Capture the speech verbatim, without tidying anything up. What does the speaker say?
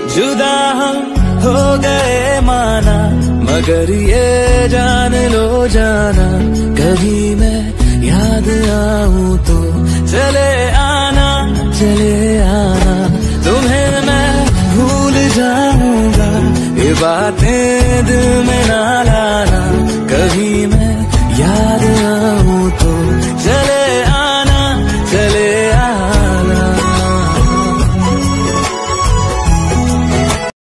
जुदा हम हो गए माना, मगर ये जान लो जाना, कभी मैं याद आऊं तो चले आना, चले आना। तुम्हें मैं भूल जाऊंगा, ये बातें दिल में ना ला